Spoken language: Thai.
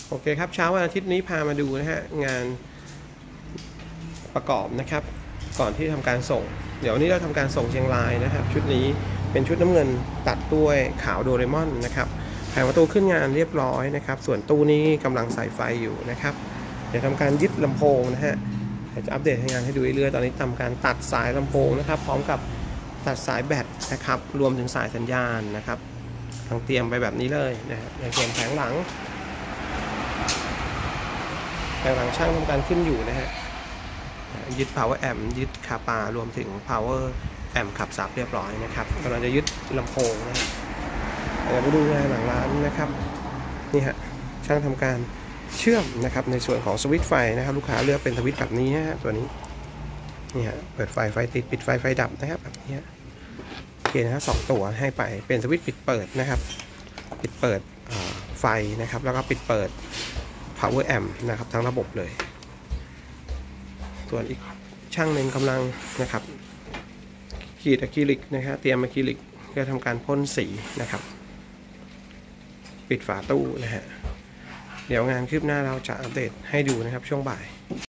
โอเคครับเช้าวันอาทิตย์นี้พามาดูนะฮะงานประกอบนะครับก่อนที่ทำการส่งเดี๋ยวนี้เราทำการส่งเชียงรายนะครับชุดนี้เป็นชุดน้ำเงินตัดด้วยขาวโดเรมอนนะครับแผงประตูขึ้นงานเรียบร้อยนะครับส่วนตู้นี้กำลังใส่ไฟอยู่นะครับเดี๋ยวทำการยึดลำโพงนะฮะจะอัปเดตงานให้ดูเรื่อยๆตอนนี้ทำการตัดสายลำโพงนะครับพร้อมกับตัดสายแบตนะครับรวมถึงสายสัญญาณนะครับทั้งเตรียมไปแบบนี้เลยนะฮะในส่วนแผงหลังช่างทำการขึ้นอยู่นะฮะยึด power amp ยึดคาปารวมถึง power amp ขับซับเรียบร้อยนะครับกำลังจะยึดลำโพงนะเดี๋ยวไปดูงานหลังร้านนะครับนี่ฮะช่างทำการเชื่อมนะครับในส่วนของสวิตช์ไฟนะครับลูกค้าเลือกเป็นสวิตช์แบบนี้ฮะตัวนี้นี่ฮะเปิดไฟติดปิดไฟดับนะครับแบบนี้โอเคนะฮะ2ตัวให้ไปเป็นสวิตช์ปิดเปิดนะครับปิดเปิดไฟนะครับแล้วก็ปิดเปิดpower amp นะครับทั้งระบบเลยส่วนอีกช่างหนึ่งกำลังนะครับขีดอะคริลิกนะฮะเตรียมอะคริลิกเพื่อทำการพ่นสีนะครับปิดฝาตู้นะฮะเดี๋ยวงานคืบหน้าเราจะอัปเดตให้ดูนะครับช่วงบ่าย